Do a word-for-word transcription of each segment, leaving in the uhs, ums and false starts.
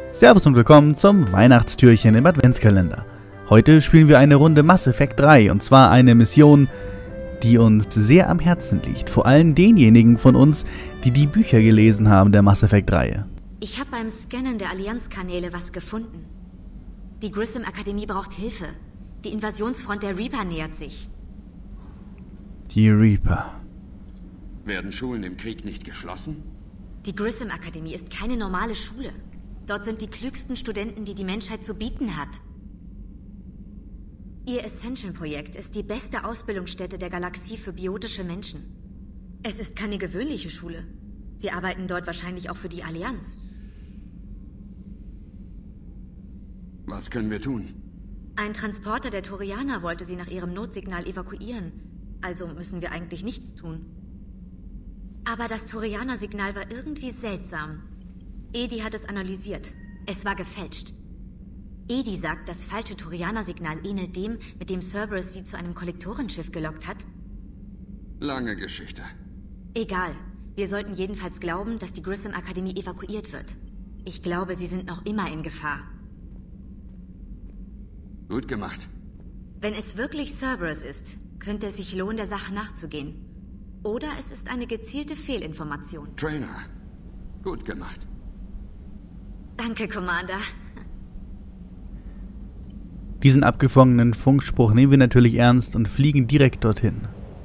Servus und willkommen zum Weihnachtstürchen im Adventskalender. Heute spielen wir eine Runde Mass Effect drei und zwar eine Mission, die uns sehr am Herzen liegt. Vor allem denjenigen von uns, die die Bücher gelesen haben der Mass Effect Reihe. Ich habe beim Scannen der Allianzkanäle was gefunden. Die Grissom Akademie braucht Hilfe. Die Invasionsfront der Reaper nähert sich. Die Reaper. Werden Schulen im Krieg nicht geschlossen? Die Grissom Akademie ist keine normale Schule. Dort sind die klügsten Studenten, die die Menschheit zu bieten hat. Ihr Ascension-Projekt ist die beste Ausbildungsstätte der Galaxie für biotische Menschen. Es ist keine gewöhnliche Schule. Sie arbeiten dort wahrscheinlich auch für die Allianz. Was können wir tun? Ein Transporter der Turianer wollte sie nach ihrem Notsignal evakuieren. Also müssen wir eigentlich nichts tun. Aber das Turianer-Signal war irgendwie seltsam. Edi hat es analysiert. Es war gefälscht. Edi sagt, das falsche Turianer-Signal ähnelt dem, mit dem Cerberus sie zu einem Kollektorenschiff gelockt hat. Lange Geschichte. Egal. Wir sollten jedenfalls glauben, dass die Grissom Akademie evakuiert wird. Ich glaube, sie sind noch immer in Gefahr. Gut gemacht. Wenn es wirklich Cerberus ist, könnte es sich lohnen, der Sache nachzugehen. Oder es ist eine gezielte Fehlinformation. Trainer. Gut gemacht. Danke, Commander. Diesen abgefangenen Funkspruch nehmen wir natürlich ernst und fliegen direkt dorthin.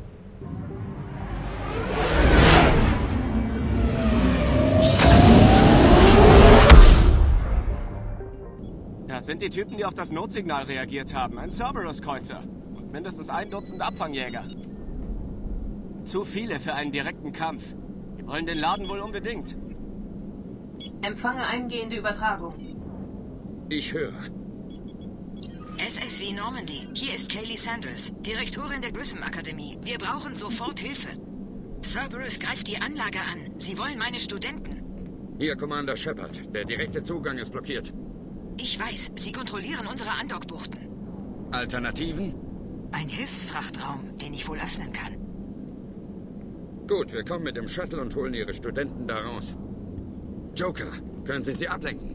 Das sind die Typen, die auf das Notsignal reagiert haben. Ein Cerberus-Kreuzer. Und mindestens ein Dutzend Abfangjäger. Zu viele für einen direkten Kampf. Die wollen den Laden wohl unbedingt. Empfange eingehende Übertragung. Ich höre. S S V Normandy, hier ist Kaylee Sanders, Direktorin der Grissom Akademie. Wir brauchen sofort Hilfe. Cerberus greift die Anlage an. Sie wollen meine Studenten. Hier, Commander Shepard. Der direkte Zugang ist blockiert. Ich weiß, sie kontrollieren unsere Andockbuchten. Alternativen? Ein Hilfsfrachtraum, den ich wohl öffnen kann. Gut, wir kommen mit dem Shuttle und holen Ihre Studenten da raus. Joker, können Sie sie ablenken?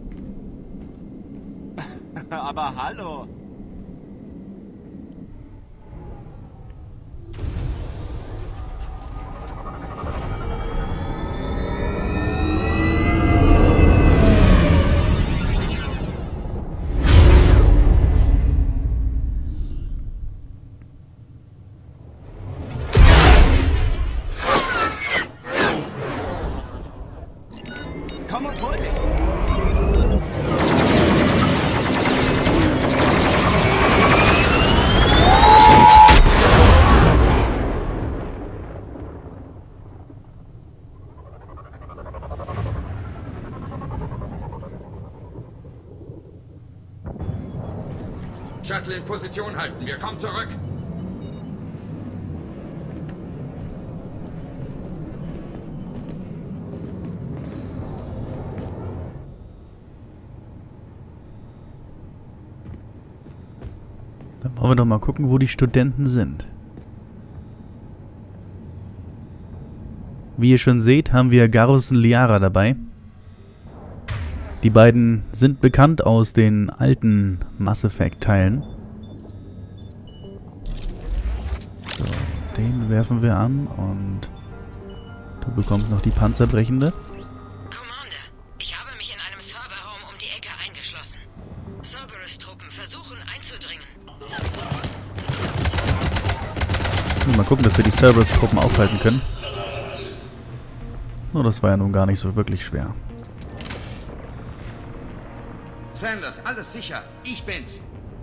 Aber hallo. Komm und hol mich! Shuttle in Position halten, wir kommen zurück. Dann wollen wir doch mal gucken, wo die Studenten sind. Wie ihr schon seht, haben wir Garrus und Liara dabei. Die beiden sind bekannt aus den alten Mass Effect Teilen. So, den werfen wir an und du bekommst noch die panzerbrechende. Commander, ich habe mich in einem Serverraum um die Ecke eingeschlossen. Cerberus-Truppen versuchen einzudringen. Mal gucken, dass wir die Cerberus-Truppen aufhalten können. Oh, das war ja nun gar nicht so wirklich schwer. Sanders, alles sicher. Ich bin's.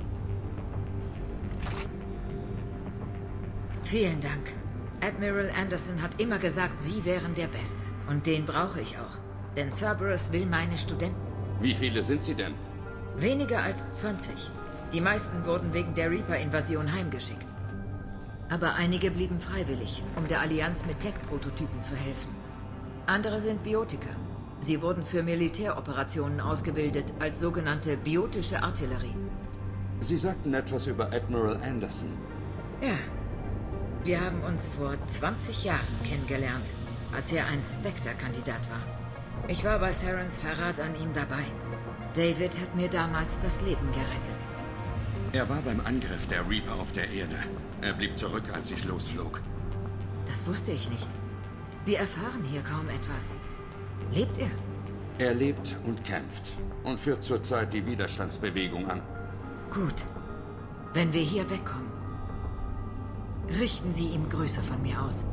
Vielen Dank. Admiral Anderson hat immer gesagt, Sie wären der Beste. Und den brauche ich auch. Denn Cerberus will meine Studenten. Wie viele sind Sie denn? Weniger als zwanzig. Die meisten wurden wegen der Reaper-Invasion heimgeschickt. Aber einige blieben freiwillig, um der Allianz mit Tech-Prototypen zu helfen. Andere sind Biotiker. Sie wurden für Militäroperationen ausgebildet als sogenannte biotische Artillerie. Sie sagten etwas über Admiral Anderson. Ja. Wir haben uns vor zwanzig Jahren kennengelernt, als er ein Spectre-Kandidat war. Ich war bei Sarens Verrat an ihm dabei. David hat mir damals das Leben gerettet. Er war beim Angriff der Reaper auf der Erde. Er blieb zurück, als ich losflog. Das wusste ich nicht. Wir erfahren hier kaum etwas. Lebt er? Er lebt und kämpft und führt zurzeit die Widerstandsbewegung an. Gut. Wenn wir hier wegkommen, richten Sie ihm Grüße von mir aus.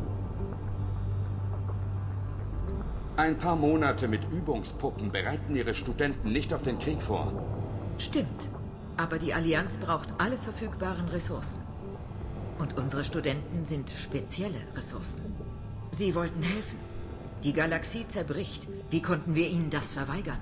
Ein paar Monate mit Übungspuppen bereiten ihre Studenten nicht auf den Krieg vor. Stimmt. Aber die Allianz braucht alle verfügbaren Ressourcen. Und unsere Studenten sind spezielle Ressourcen. Sie wollten helfen. Die Galaxie zerbricht. Wie konnten wir ihnen das verweigern?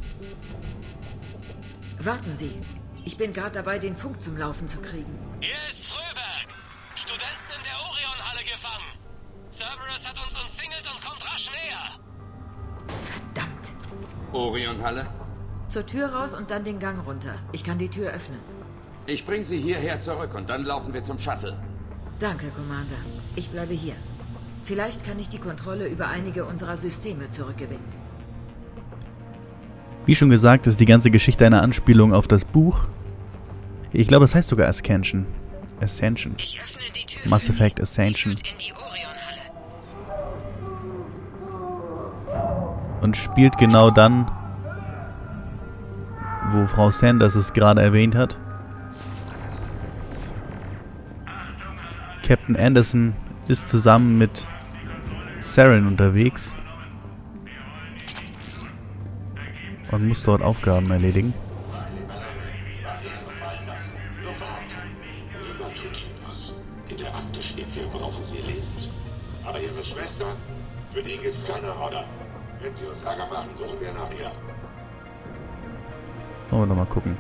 Warten Sie. Ich bin gerade dabei, den Funk zum Laufen zu kriegen. Hier ist Fröberg. Studenten in der Orion-Halle gefangen. Cerberus hat uns umzingelt und kommt rasch näher. Verdammt. Orion-Halle? Zur Tür raus und dann den Gang runter. Ich kann die Tür öffnen. Ich bringe Sie hierher zurück und dann laufen wir zum Shuttle. Danke, Commander. Ich bleibe hier. Vielleicht kann ich die Kontrolle über einige unserer Systeme zurückgewinnen. Wie schon gesagt, ist die ganze Geschichte eine Anspielung auf das Buch. Ich glaube, es heißt sogar Ascension. Ascension. Ich öffne die Tür. Mass Effect Sie Ascension. führt in die Orion-Halle. Und spielt genau dann, wo Frau Sanders es gerade erwähnt hat. Captain Anderson ist zusammen mit Saren unterwegs und muss dort Aufgaben erledigen. In der Akte steht, wir brauchen sie lebend. Aber ihre Schwester, für die gibt's keine Order. Wenn sie uns Ärger machen, suchen wir nach ihr. Wollen wir doch mal gucken.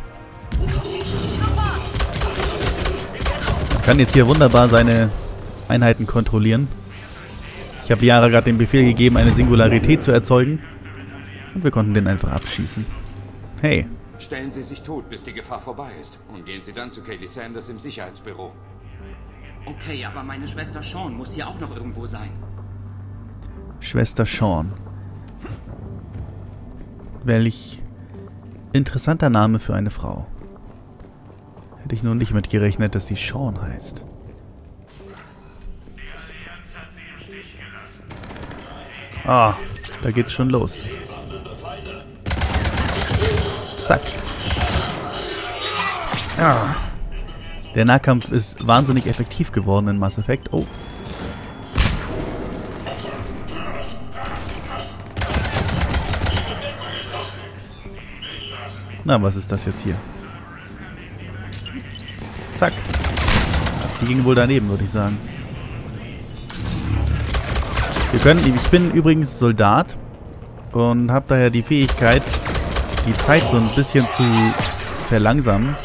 Man kann jetzt hier wunderbar seine Einheiten kontrollieren. Ich habe Liara gerade den Befehl gegeben, eine Singularität zu erzeugen. Und wir konnten den einfach abschießen. Hey. Stellen Sie sich tot, bis die Gefahr vorbei ist. Und gehen Sie dann zu Kaylee Sanders im Sicherheitsbüro. Okay, aber meine Schwester Sean muss hier auch noch irgendwo sein. Schwester Sean. Welch interessanter Name für eine Frau. Hätte ich nur nicht mitgerechnet, dass die Sean heißt. Ah, da geht's schon los. Zack. Ah. Der Nahkampf ist wahnsinnig effektiv geworden in Mass Effect. Oh. Na, was ist das jetzt hier? Zack. Die ging wohl daneben, würde ich sagen. Wir können, ich bin übrigens Soldat und habe daher die Fähigkeit, die Zeit so ein bisschen zu verlangsamen.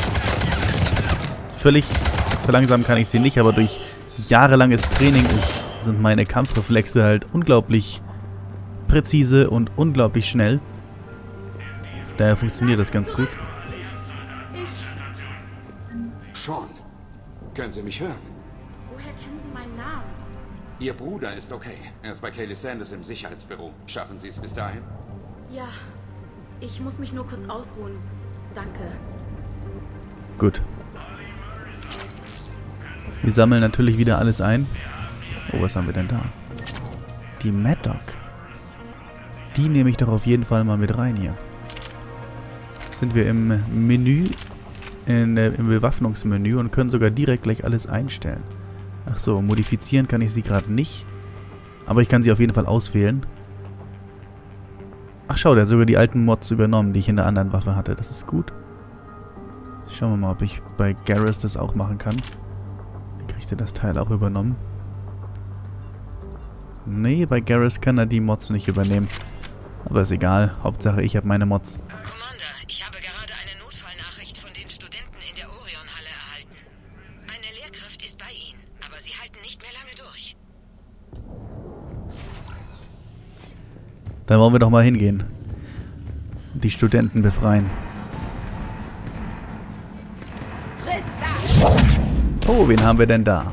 Völlig verlangsamen kann ich sie nicht, aber durch jahrelanges Training ist, sind meine Kampfreflexe halt unglaublich präzise und unglaublich schnell. Daher funktioniert das ganz gut. Sean, können Sie mich hören? Woher kennen Sie meinen Namen? Ihr Bruder ist okay. Er ist bei Kaylee Sanders im Sicherheitsbüro. Schaffen Sie es bis dahin? Ja, ich muss mich nur kurz ausruhen. Danke. Gut. Wir sammeln natürlich wieder alles ein. Oh, was haben wir denn da? Die Mad-Doc. Die nehme ich doch auf jeden Fall mal mit rein hier. Sind wir im Menü, in der, im Bewaffnungsmenü und können sogar direkt gleich alles einstellen. Ach so, modifizieren kann ich sie gerade nicht. Aber ich kann sie auf jeden Fall auswählen. Ach schau, der hat sogar die alten Mods übernommen, die ich in der anderen Waffe hatte. Das ist gut. Schauen wir mal, ob ich bei Garrus das auch machen kann. Dann kriegt er das Teil auch übernommen. Nee, bei Garrus kann er die Mods nicht übernehmen. Aber ist egal. Hauptsache, ich habe meine Mods. Commander, ich habe gerade eine Notfallnachricht von den Studenten in der Orion-Halle erhalten. Eine Lehrkraft ist bei ihnen, aber sie halten nicht mehr lange durch. Dann wollen wir doch mal hingehen. Die Studenten befreien. Oh, wen haben wir denn da?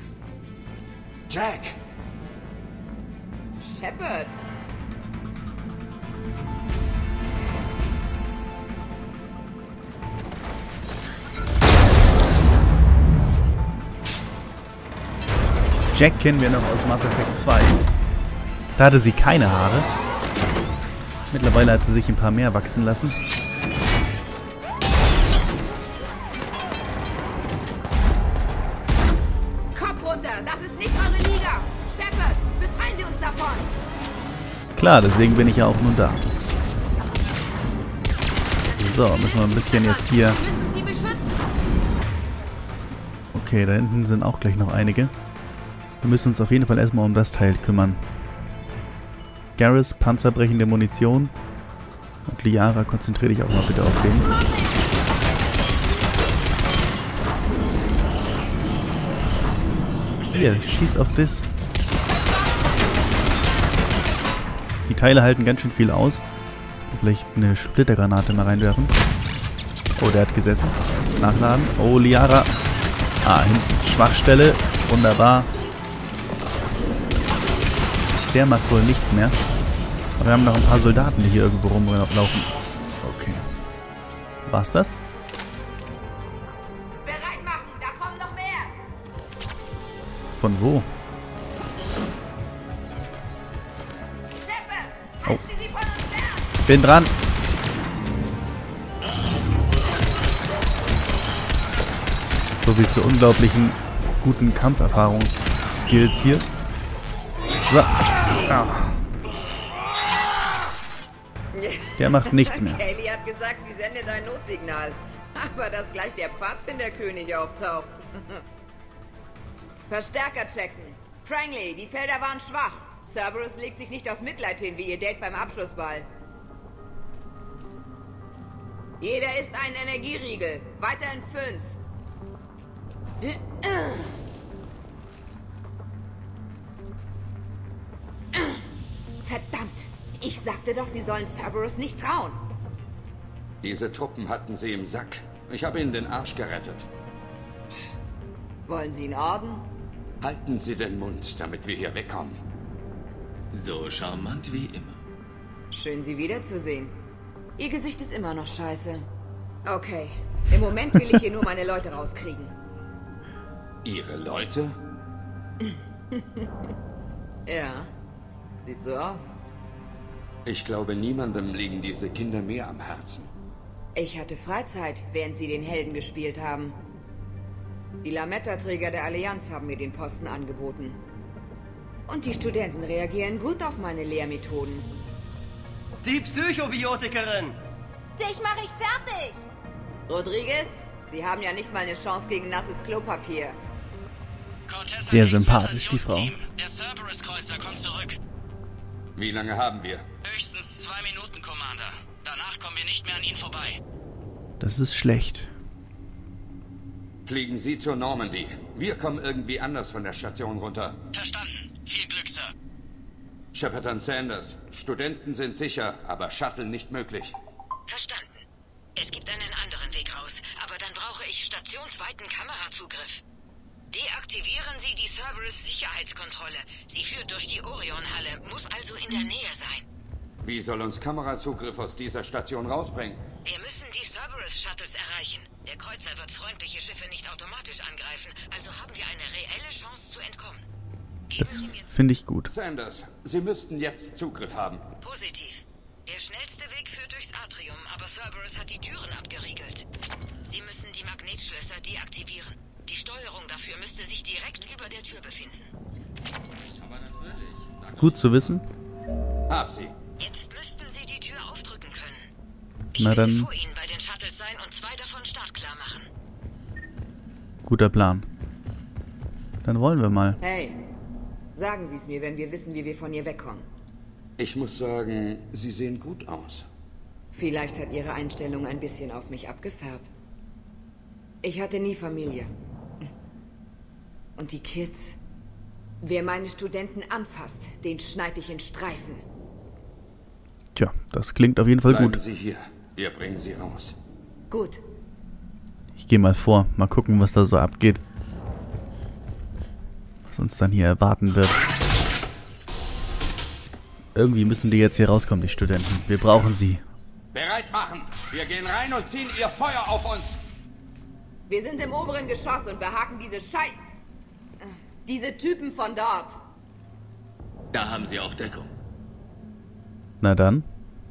Jack! Shepard! Jack kennen wir noch aus Mass Effect zwei. Da hatte sie keine Haare. Mittlerweile hat sie sich ein paar mehr wachsen lassen. Kopf runter, das ist nicht eure Liga. Shepard, befreien Sie uns davon. Klar, deswegen bin ich ja auch nun da. So, müssen wir ein bisschen jetzt hier... Okay, da hinten sind auch gleich noch einige. Wir müssen uns auf jeden Fall erstmal um das Teil kümmern. Garrus, panzerbrechende Munition. Und Liara, konzentriere dich auch mal bitte auf den. Hier, schießt auf das. Die Teile halten ganz schön viel aus. Vielleicht eine Splittergranate mal reinwerfen. Oh, der hat gesessen. Nachladen. Oh, Liara. Ah, hinten. Schwachstelle. Wunderbar. Der macht wohl nichts mehr. Aber wir haben noch ein paar Soldaten, die hier irgendwo rumlaufen. Okay. War's das? Bereit machen, da kommen noch mehr. Von wo? Oh. Bin dran. So viel zu unglaublichen guten Kampferfahrungsskills hier. So. Ah. Der macht nichts mehr. Kaylee hat gesagt, sie sendet ein Notsignal. Aber dass gleich der Pfadfinderkönig auftaucht. Verstärker checken. Prangley, die Felder waren schwach. Cerberus legt sich nicht aus Mitleid hin, wie ihr Date beim Abschlussball. Jeder ist ein Energieriegel. Weiter in fünf. Verdammt! Ich sagte doch, sie sollen Cerberus nicht trauen. Diese Truppen hatten sie im Sack. Ich habe ihnen den Arsch gerettet. Wollen Sie einen Orden? Halten Sie den Mund, damit wir hier wegkommen. So charmant wie immer. Schön, Sie wiederzusehen. Ihr Gesicht ist immer noch scheiße. Okay, im Moment will ich hier nur meine Leute rauskriegen. Ihre Leute? Ja, sieht so aus. Ich glaube, niemandem liegen diese Kinder mehr am Herzen. Ich hatte Freizeit, während Sie den Helden gespielt haben. Die Lametta-Träger der Allianz haben mir den Posten angeboten. Und die Studenten reagieren gut auf meine Lehrmethoden. Die Psychobiotikerin! Dich mache ich fertig! Rodriguez, Sie haben ja nicht mal eine Chance gegen nasses Klopapier. Sehr sympathisch, die Frau. Der Cerberus-Kreuzer kommt zurück. Wie lange haben wir? Höchstens zwei Minuten, Commander. Danach kommen wir nicht mehr an ihn vorbei. Das ist schlecht. Fliegen Sie zur Normandy. Wir kommen irgendwie anders von der Station runter. Verstanden. Viel Glück, Sir. Shepard und Sanders. Studenten sind sicher, aber Shuttle nicht möglich. Verstanden. Es gibt einen anderen Weg raus, aber dann brauche ich stationsweiten Kamerazugriff. Deaktivieren Sie die Cerberus-Sicherheitskontrolle. Sie führt durch die Orion-Halle, muss also in der Nähe sein. Wie soll uns Kamerazugriff aus dieser Station rausbringen? Wir müssen die Cerberus-Shuttles erreichen. Der Kreuzer wird freundliche Schiffe nicht automatisch angreifen, also haben wir eine reelle Chance zu entkommen. Geben Das finde ich gut. Sanders, Sie müssten jetzt Zugriff haben. Positiv. Der schnellste Weg führt durchs Atrium, aber Cerberus hat die Türen abgeriegelt. Sie müssen die Magnetschlösser deaktivieren. Die Steuerung dafür müsste sich direkt über der Tür befinden. Gut zu wissen. Hab sie. Jetzt müssten Sie die Tür aufdrücken können. Ich Na werde dann, vor Ihnen bei den Shuttles sein und zwei davon startklar machen. guter Plan. Dann wollen wir mal. Hey, sagen Sie es mir, wenn wir wissen, wie wir von ihr wegkommen. Ich muss sagen, Sie sehen gut aus. Vielleicht hat Ihre Einstellung ein bisschen auf mich abgefärbt. Ich hatte nie Familie. Und die Kids? Wer meine Studenten anfasst, den schneide ich in Streifen. Tja, das klingt auf jeden Fall Bleiben gut. Sie hier. Wir bringen Sie raus. Gut. Ich gehe mal vor. Mal gucken, was da so abgeht. Was uns dann hier erwarten wird. Irgendwie müssen die jetzt hier rauskommen, die Studenten. Wir brauchen sie. Bereit machen. Wir gehen rein und ziehen Ihr Feuer auf uns. Wir sind im oberen Geschoss und behaken diese Schei... Diese Typen von dort. Da haben sie auch Deckung. Na dann.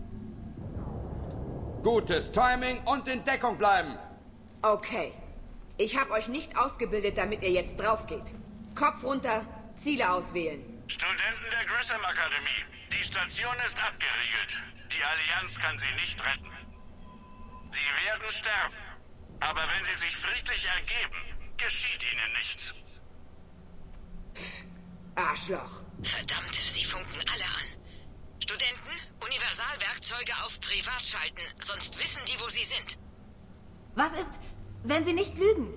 Gutes Timing und in Deckung bleiben. Okay. Ich habe euch nicht ausgebildet, damit ihr jetzt drauf geht. Kopf runter, Ziele auswählen. Studenten der Grissom Akademie. Die Station ist abgeriegelt. Die Allianz kann sie nicht retten. Sie werden sterben. Aber wenn sie sich friedlich ergeben, geschieht ihnen nichts. Arschloch. Verdammt, sie funken alle an. Studenten, Universalwerkzeuge auf Privat schalten, sonst wissen die, wo sie sind. Was ist, wenn sie nicht lügen?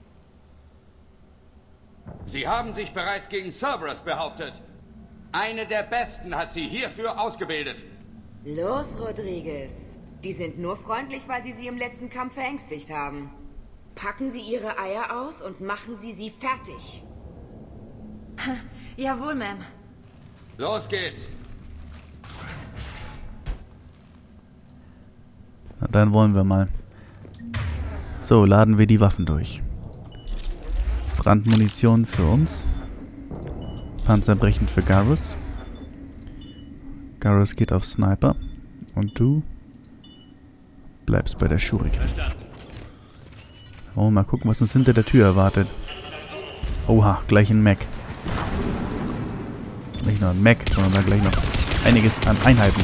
Sie haben sich bereits gegen Cerberus behauptet. Eine der Besten hat sie hierfür ausgebildet. Los, Rodriguez. Die sind nur freundlich, weil sie sie im letzten Kampf verängstigt haben. Packen Sie Ihre Eier aus und machen Sie sie fertig. Jawohl, Ma'am. Los geht's. Na, dann wollen wir mal. So, laden wir die Waffen durch. Brandmunition für uns. Panzerbrechend für Garrus. Garrus geht auf Sniper. Und du bleibst bei der Shuriken. Oh, mal gucken, was uns hinter der Tür erwartet. Oha, gleich ein Mech. Nicht nur ein Mech, sondern da gleich noch einiges an Einheiten.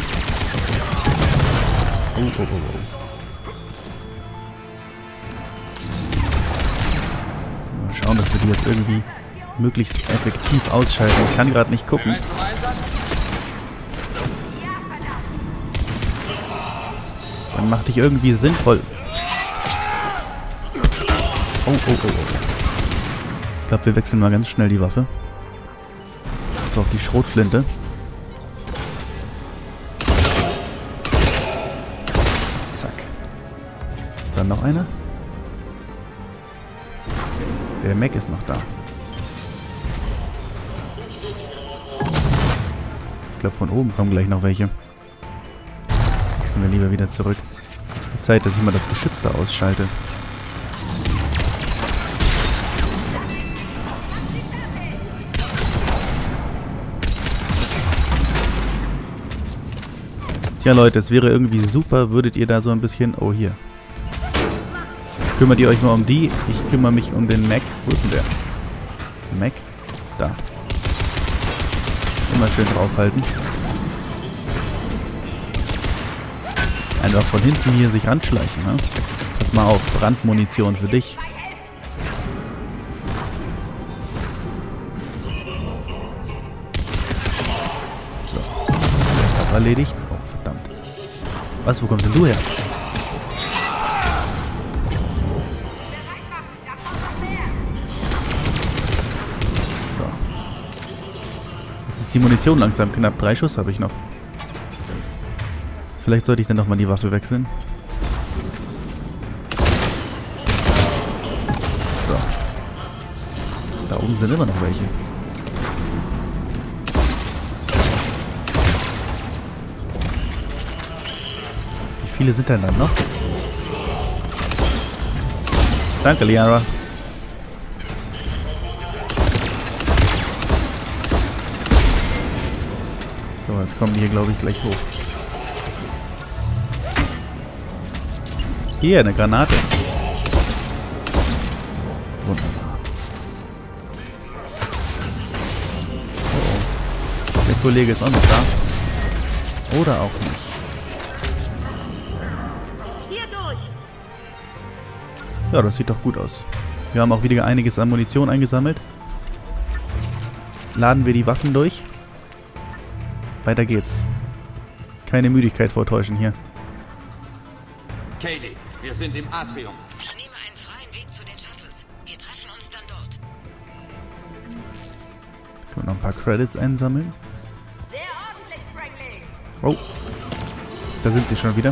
Oh, oh, oh, oh. Mal schauen, dass wir die jetzt irgendwie möglichst effektiv ausschalten. Ich kann gerade nicht gucken. Dann mach dich irgendwie sinnvoll. Oh, oh, oh, oh. Ich glaube, wir wechseln mal ganz schnell die Waffe. So, auf die Schrotflinte. Zack. Ist da noch einer? Der Mech ist noch da. Ich glaube, von oben kommen gleich noch welche. Wechseln wir lieber wieder zurück. Zeit, dass ich mal das Geschütz da ausschalte. Tja Leute, es wäre irgendwie super, würdet ihr da so ein bisschen... Oh, hier. Kümmert ihr euch mal um die. Ich kümmere mich um den Mech. Wo ist denn der? Mech? Da. Immer schön draufhalten. Einfach von hinten hier sich anschleichen, ne? Pass mal auf, Brandmunition für dich. So. Das hat erledigt. Oh, verdammt. Was, wo kommst denn du her? So. Jetzt ist die Munition langsam knapp. Drei Schuss habe ich noch. Vielleicht sollte ich dann nochmal die Waffe wechseln. So. Da oben sind immer noch welche. Wie viele sind denn dann noch? Danke, Liara. So, jetzt kommen die hier, glaube ich, gleich hoch. Hier, eine Granate. Wunderbar. Oh, oh. Der Kollege ist auch noch da. Oder auch nicht. Hier durch. Ja, das sieht doch gut aus. Wir haben auch wieder einiges an Munition eingesammelt. Laden wir die Waffen durch. Weiter geht's. Keine Müdigkeit vortäuschen hier. Kaylee, wir sind im Atrium. Ich nehme einen freien Weg zu den Shuttles. Wir treffen uns dann dort. Können wir noch ein paar Credits einsammeln? Sehr ordentlich, Franklin. Oh. Da sind sie schon wieder.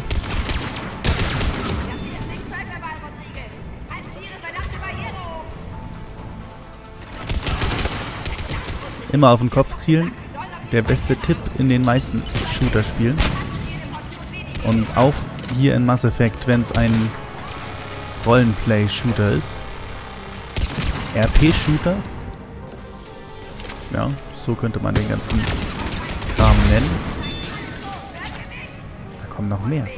Immer auf den Kopf zielen. Der beste Tipp in den meisten Shooter-Spielen. Und auch hier in Mass Effect, wenn es ein Rollenplay-Shooter ist. R P-Shooter. Ja, so könnte man den ganzen Kram nennen. Da kommen noch mehr.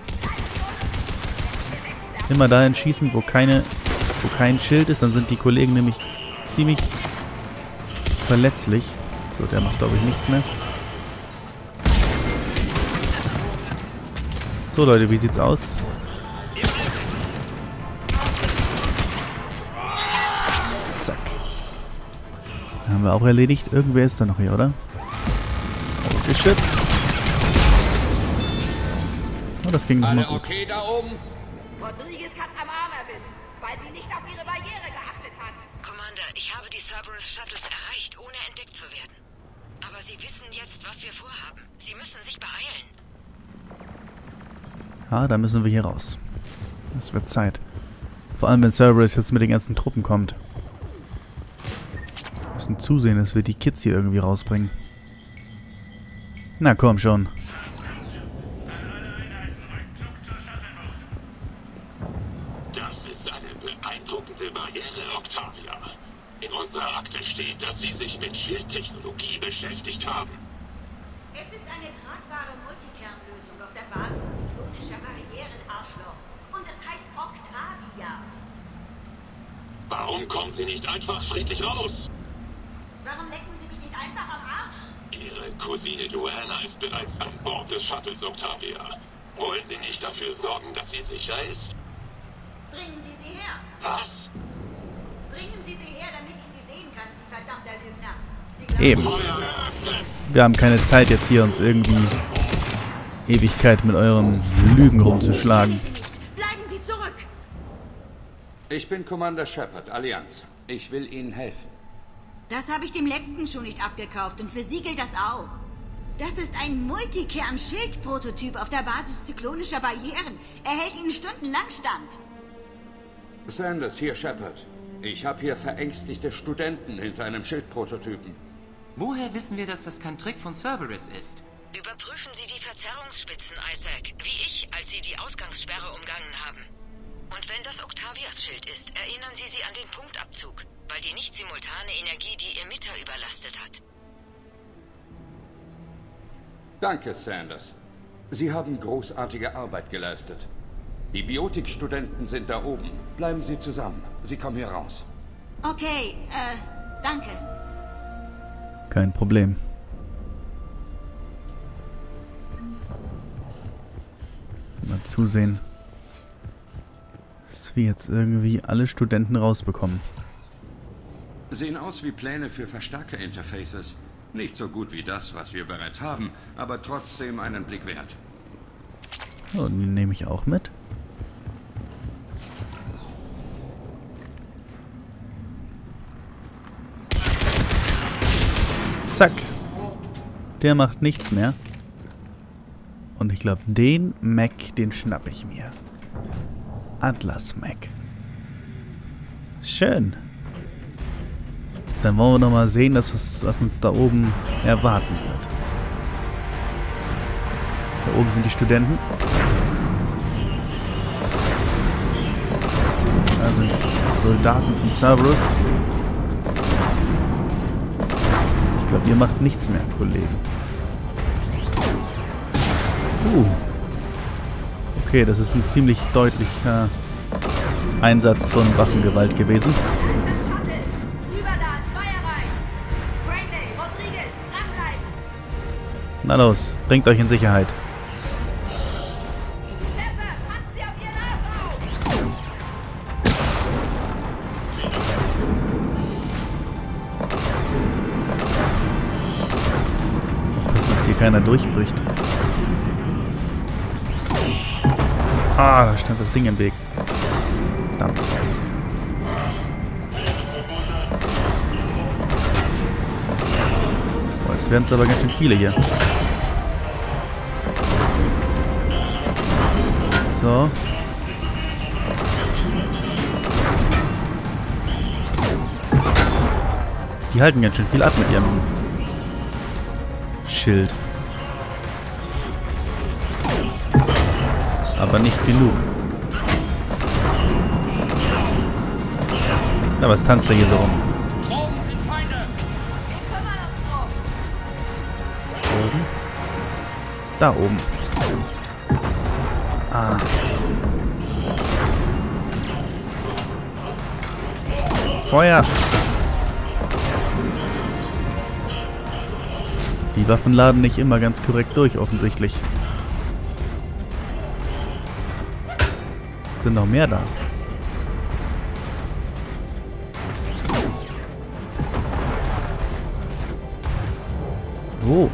Immer dahin schießen, wo keine, wo kein Schild ist, dann sind die Kollegen nämlich ziemlich verletzlich. So, der macht, glaube ich, nichts mehr. So, Leute, wie sieht's aus? Zack. Haben wir auch erledigt. Irgendwer ist da noch hier, oder? Oh, Geschütz. Oh, das ging nochmal gut. Okay da oben? Rodriguez hat am Arm erwischt, weil sie nicht auf ihre Barriere geachtet hat. Commander, ich habe die Cerberus Shuttles erreicht, ohne entdeckt zu werden. Aber sie wissen jetzt, was wir vorhaben. Sie müssen sich beeilen. Ah, da müssen wir hier raus. Es wird Zeit. Vor allem, wenn Cerberus jetzt mit den ganzen Truppen kommt. Wir müssen zusehen, dass wir die Kids hier irgendwie rausbringen. Na komm schon. Das ist eine beeindruckende Barriere, Octavia. In unserer Akte steht, dass Sie sich mit Schildtechnologie beschäftigt haben. Es ist eine tragbare Multikernlösung auf der Basis zyklonischer Barrieren, Arschloch. Und es heißt Octavia. Warum kommen Sie nicht einfach friedlich raus? Warum lecken Sie mich nicht einfach am Arsch? Ihre Cousine Joanna ist bereits an Bord des Shuttles, Octavia. Wollen Sie nicht dafür sorgen, dass sie sicher ist? Bringen Sie sie her. Was? Bringen Sie sie her, damit ich sie sehen kann, Sie verdammter Lügner. Sie Eben. Wir haben keine Zeit jetzt hier uns irgendwie Ewigkeit mit euren Lügen rumzuschlagen. Bleiben Sie zurück! Ich bin Commander Shepard, Allianz. Ich will Ihnen helfen. Das habe ich dem letzten schon nicht abgekauft und für Sie gilt das auch. Das ist ein Multikern-Schild-Prototyp auf der Basis zyklonischer Barrieren. Er hält Ihnen stundenlang stand. Sanders, hier Shepard. Ich habe hier verängstigte Studenten hinter einem Schildprototypen. Woher wissen wir, dass das kein Trick von Cerberus ist? Überprüfen Sie die Verzerrungsspitzen, Isaac, wie ich, als Sie die Ausgangssperre umgangen haben. Und wenn das Octavias Schild ist, erinnern Sie sie an den Punktabzug, weil die nicht simultane Energie die Emitter überlastet hat. Danke, Sanders. Sie haben großartige Arbeit geleistet. Die Biotikstudenten sind da oben. Bleiben Sie zusammen. Sie kommen hier raus. Okay, äh, danke. Kein Problem. Mal zusehen, dass wir jetzt irgendwie alle Studenten rausbekommen. Sehen aus wie Pläne für Verstärkerinterfaces. Nicht so gut wie das, was wir bereits haben, aber trotzdem einen Blick wert. Oh, den nehme ich auch mit. Zack. Der macht nichts mehr. Und ich glaube, den Mac, den schnapp ich mir. Atlas Mac. Schön. Dann wollen wir nochmal sehen, dass was, was uns da oben erwarten wird. Da oben sind die Studenten. Da sind Soldaten von Cerberus. Ich glaube, ihr macht nichts mehr, Kollegen. Uh. Okay, das ist ein ziemlich deutlicher Einsatz von Waffengewalt gewesen. Na los, bringt euch in Sicherheit. Aufpassen, dass hier keiner durchbricht. Ah, da stand das Ding im Weg. Verdammt. Oh, jetzt werden es aber ganz schön viele hier. So. Die halten ganz schön viel ab mit ihrem Schild. Aber nicht genug. Na, was tanzt der hier so rum? Da oben. Ah. Feuer! Die Waffen laden nicht immer ganz korrekt durch, offensichtlich. Sind noch mehr da. Wo?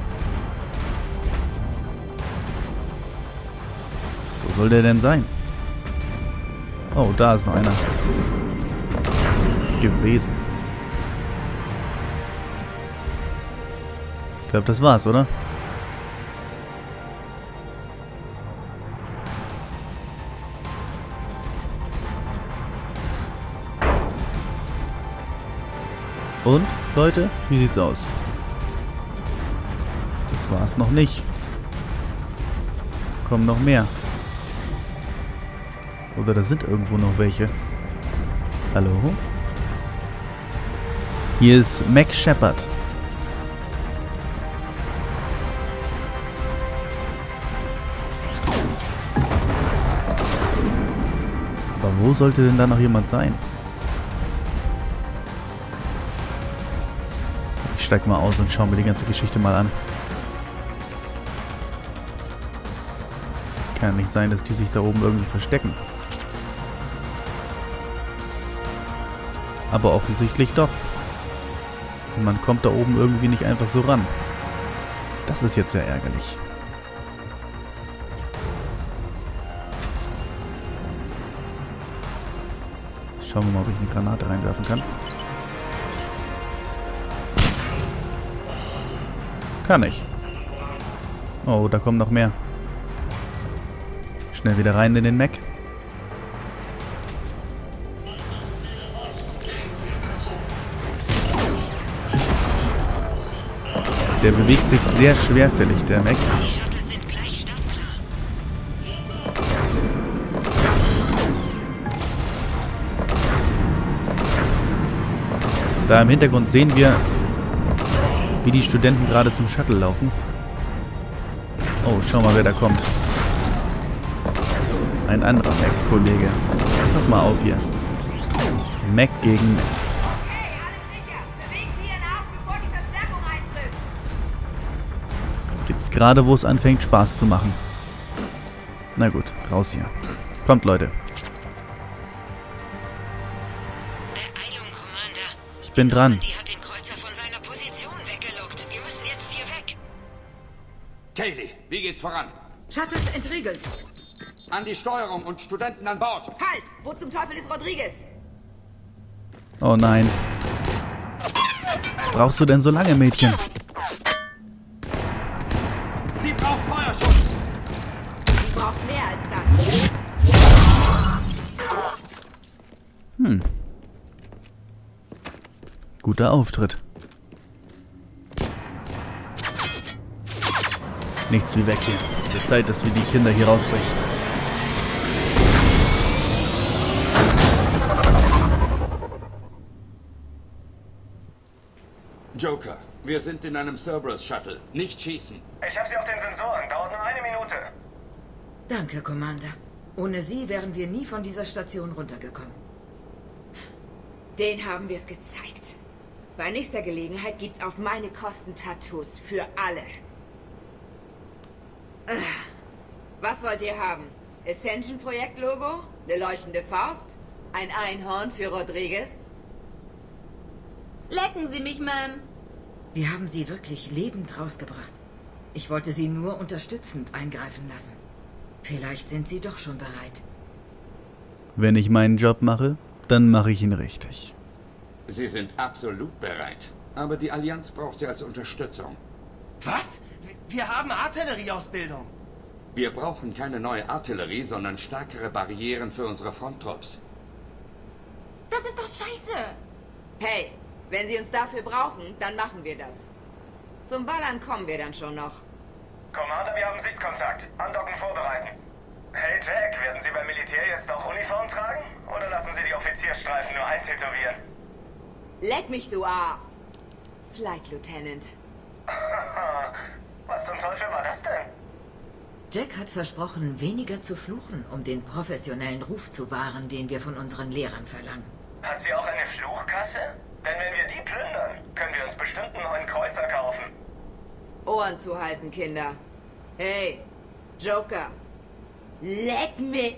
Wo soll der denn sein? Oh, da ist noch einer. Gewesen. Ich glaube, das war's, oder? Und, Leute, wie sieht's aus? Das war's noch nicht. Kommen noch mehr. Oder da sind irgendwo noch welche. Hallo? Hier ist Max Shepard. Aber wo sollte denn da noch jemand sein? Ich steig mal aus und schau mir die ganze Geschichte mal an. Kann nicht sein, dass die sich da oben irgendwie verstecken. Aber offensichtlich doch. Und man kommt da oben irgendwie nicht einfach so ran. Das ist jetzt sehr ärgerlich. Schauen wir mal, ob ich eine Granate reinwerfen kann. Kann ich. Oh, da kommen noch mehr. Schnell wieder rein in den Mac. Der bewegt sich sehr schwerfällig, der Mac. Da im Hintergrund sehen wir, wie die Studenten gerade zum Shuttle laufen. Oh, schau mal, wer da kommt. Ein anderer Mac-Kollege. Pass mal auf hier. Mac gegen Mac. Jetzt gerade, wo es anfängt, Spaß zu machen. Na gut, raus hier. Kommt, Leute. Ich bin dran. Kaylee, wie geht's voran? Shuttles entriegelt. An die Steuerung und Studenten an Bord. Halt! Wo zum Teufel ist Rodriguez? Oh nein. Was brauchst du denn so lange, Mädchen? Sie braucht Feuerschutz. Sie braucht mehr als das. Hm. Guter Auftritt. Nichts wie weg hier. Wird Zeit, dass wir die Kinder hier rausbringen. Joker, wir sind in einem Cerberus-Shuttle. Nicht schießen. Ich habe sie auf den Sensoren. Dauert nur eine Minute. Danke, Commander. Ohne Sie wären wir nie von dieser Station runtergekommen. Den haben wir es gezeigt. Bei nächster Gelegenheit gibt's auf meine Kosten Tattoos für alle. Was wollt ihr haben? Ascension-Projekt-Logo? Eine leuchtende Faust? Ein Einhorn für Rodriguez? Lecken Sie mich, Ma'am. Wir haben Sie wirklich lebend rausgebracht. Ich wollte Sie nur unterstützend eingreifen lassen. Vielleicht sind Sie doch schon bereit. Wenn ich meinen Job mache, dann mache ich ihn richtig. Sie sind absolut bereit. Aber die Allianz braucht sie als Unterstützung. Was? Wir haben Artillerieausbildung. Wir brauchen keine neue Artillerie, sondern stärkere Barrieren für unsere Fronttrupps. Das ist doch scheiße. Hey, wenn Sie uns dafür brauchen, dann machen wir das. Zum Ballern kommen wir dann schon noch. Commander, wir haben Sichtkontakt. Andocken vorbereiten. Hey Jack, werden Sie beim Militär jetzt auch Uniform tragen? Oder lassen Sie die Offizierstreifen nur eintätowieren? Leck mich, du A. Flight Lieutenant. Was zum Teufel war das denn? Jack hat versprochen, weniger zu fluchen, um den professionellen Ruf zu wahren, den wir von unseren Lehrern verlangen. Hat sie auch eine Fluchkasse? Denn wenn wir die plündern, können wir uns bestimmt einen neuen Kreuzer kaufen. Ohren zu halten, Kinder. Hey, Joker. Leck mich.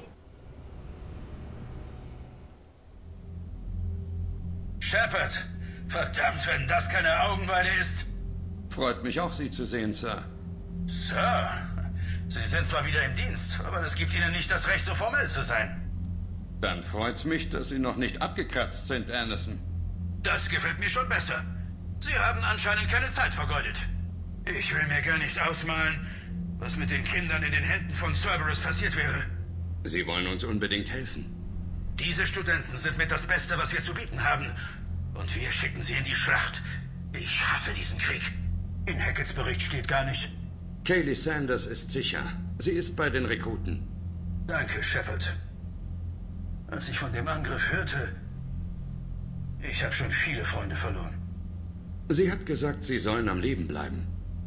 Shepard, verdammt, wenn das keine Augenweide ist. Freut mich auch, Sie zu sehen, Sir. Sir, Sie sind zwar wieder im Dienst, aber das gibt Ihnen nicht das Recht, so formell zu sein. Dann freut's mich, dass Sie noch nicht abgekratzt sind, Anderson. Das gefällt mir schon besser. Sie haben anscheinend keine Zeit vergeudet. Ich will mir gar nicht ausmalen, was mit den Kindern in den Händen von Cerberus passiert wäre. Sie wollen uns unbedingt helfen. Diese Studenten sind mit das Beste, was wir zu bieten haben. Und wir schicken sie in die Schlacht. Ich hasse diesen Krieg. In Hacketts Bericht steht gar nicht. Kaylee Sanders ist sicher. Sie ist bei den Rekruten. Danke, Shepard. Als ich von dem Angriff hörte, ich habe schon viele Freunde verloren. Sie hat gesagt, Sie sollen am Leben bleiben.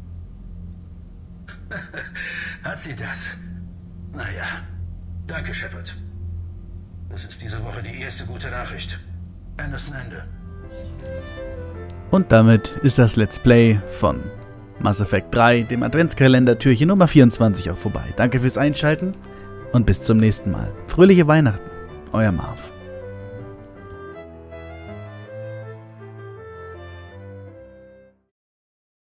Hat sie das? Naja, danke, Shepard. Das ist diese Woche die erste gute Nachricht. Anderson Ende. Und damit ist das Let's Play von Mass Effect drei, dem Adventskalender Türchen Nummer vierundzwanzig, auch vorbei. Danke fürs Einschalten und bis zum nächsten Mal. Fröhliche Weihnachten, euer Marv.